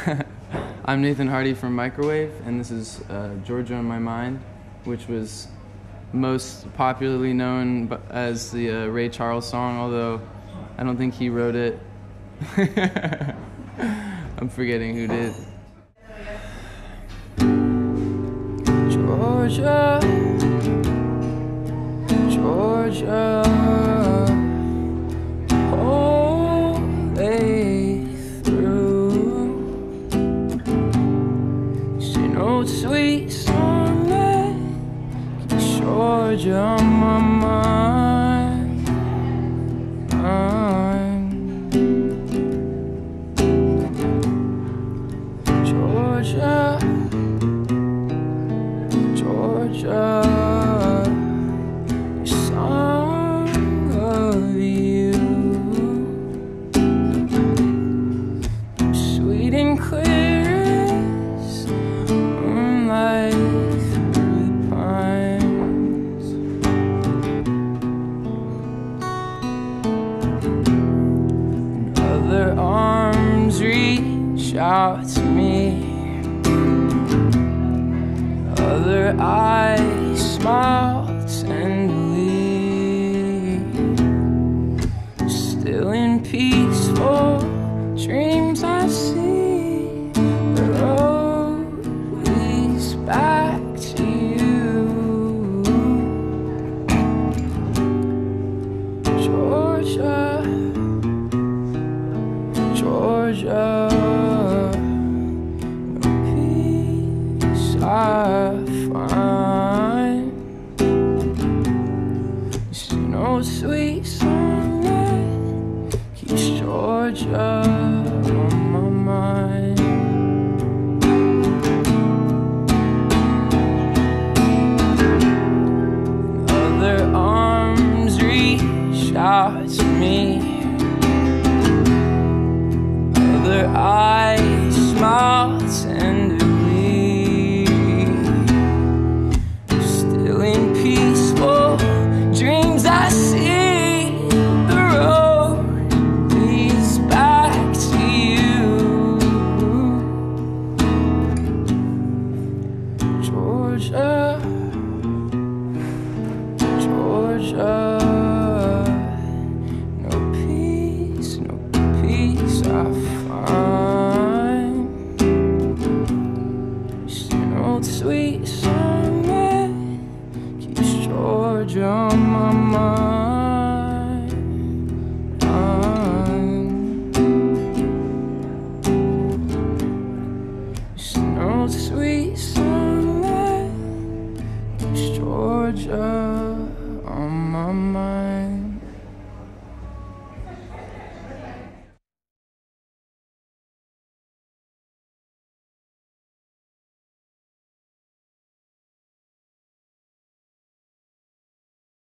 I'm Nathan Hardy from Microwave, and this is Georgia on My Mind, which was most popularly known as the Ray Charles song, although I don't think he wrote it. I'm forgetting who did. Georgia, Georgia, sweet song that keeps Georgia on my mind. Georgia, Georgia, the song of you, sweet and clear. Other arms reach out to me, other eyes smile tenderly, still in peaceful dreams I see the road leads back to you. Georgia, Georgia, no peace I find. There's no sweet song that keeps Georgia on my mind. Other arms reach out to me, other eyes smile tenderly, still in peaceful dreams I see the road leads back to you. Georgia, Georgia, no peace I find. Just an old sweet song that keeps Georgia on my mind. Just an old sweet song